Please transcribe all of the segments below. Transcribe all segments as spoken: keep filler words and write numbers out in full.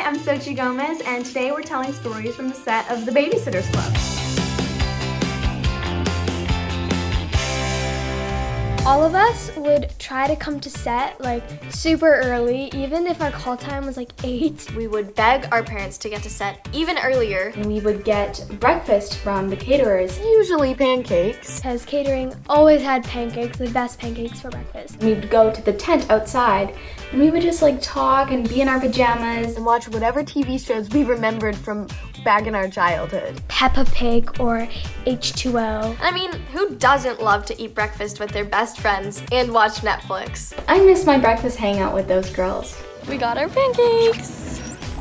Hi, I'm Xochitl Gomez, and today we're telling stories from the set of The Babysitter's Club. All of us would try to come to set like super early, even if our call time was like eight. We would beg our parents to get to set even earlier. And we would get breakfast from the caterers. Usually pancakes. Because catering always had pancakes, the best pancakes for breakfast. We would go to the tent outside and we would just like talk and be in our pajamas. And watch whatever T V shows we remembered from back in our childhood. Peppa Pig or H two O. I mean, who doesn't love to eat breakfast with their best friends and watch Netflix? I miss my breakfast hangout with those girls. We got our pancakes.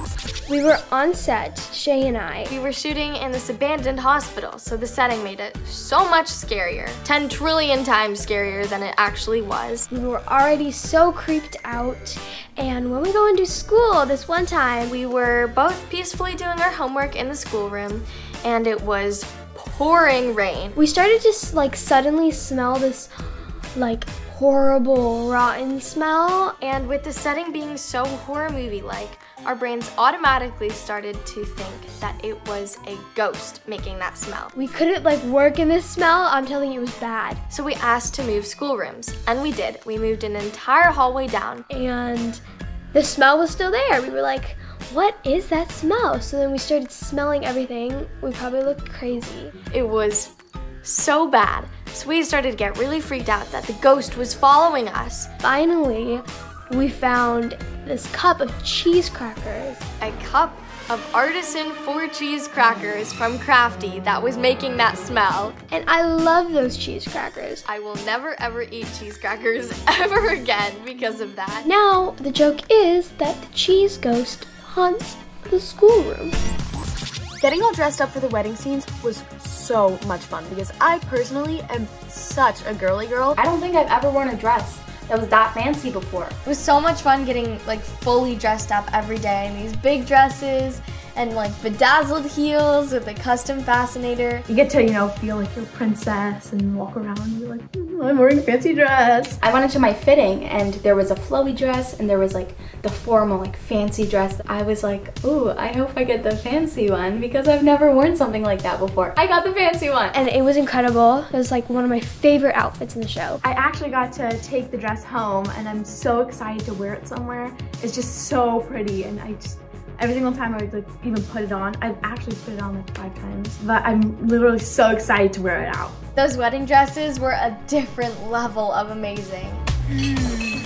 We were on set, Shay and I. We were shooting in this abandoned hospital, so the setting made it so much scarier. ten trillion times scarier than it actually was. We were already so creeped out, and when we go into school this one time, we were both peacefully doing our homework in the schoolroom, and it was pouring rain. We started to like suddenly smell this like horrible rotten smell, and with the setting being so horror movie-like, our brains automatically started to think that it was a ghost making that smell. We couldn't like work in this smell. I'm telling you, it was bad. So we asked to move schoolrooms, and we did. We moved an entire hallway down, and the smell was still there. We were like, what is that smell? So then we started smelling everything. We probably looked crazy. It was so bad. So we started to get really freaked out that the ghost was following us. Finally, we found this cup of cheese crackers. A cup of artisan four cheese crackers from Crafty that was making that smell. And I love those cheese crackers. I will never ever eat cheese crackers ever again because of that. Now, the joke is that the cheese ghost haunts the schoolroom. Getting all dressed up for the wedding scenes was so much fun because I personally am such a girly girl. I don't think I've ever worn a dress that was that fancy before. It was so much fun getting like fully dressed up every day in these big dresses and like bedazzled heels with a custom fascinator. You get to, you know, feel like you're a princess and walk around and be like, mm, I'm wearing a fancy dress. I went into my fitting and there was a flowy dress and there was like the formal like fancy dress. I was like, ooh, I hope I get the fancy one because I've never worn something like that before. I got the fancy one. And it was incredible. It was like one of my favorite outfits in the show. I actually got to take the dress home and I'm so excited to wear it somewhere. It's just so pretty, and I just, every single time I would like even put it on, I've actually put it on like five times, but I'm literally so excited to wear it out. Those wedding dresses were a different level of amazing. Mm.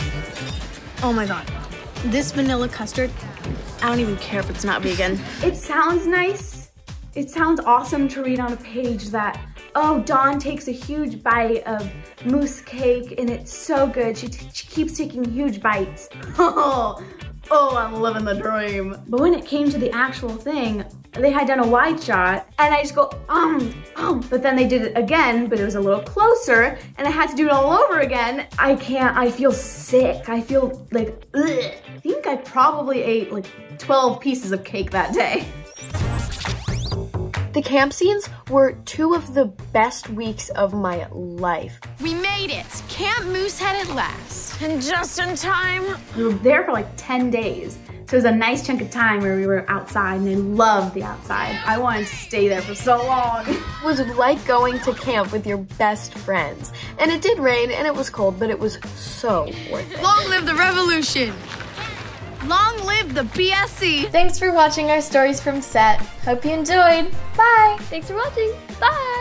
Oh my God, this vanilla custard, I don't even care if it's not vegan. It sounds nice. It sounds awesome to read on a page that, oh, Dawn takes a huge bite of mousse cake and it's so good. She, she keeps taking huge bites. Oh, oh, I'm living the dream. But when it came to the actual thing, they had done a wide shot and I just go, um, um. But then they did it again, but it was a little closer and I had to do it all over again. I can't, I feel sick. I feel like, ugh. I think I probably ate like twelve pieces of cake that day. The camp scenes were two of the best weeks of my life. We made it! Camp Moosehead at last. And just in time. We were there for like ten days. So it was a nice chunk of time where we were outside and I loved the outside. I wanted to stay there for so long. It was like going to camp with your best friends. And it did rain and it was cold, but it was so worth it. Long live the revolution! Long live the B S C! Thanks for watching our stories from set. Hope you enjoyed. Bye! Thanks for watching. Bye!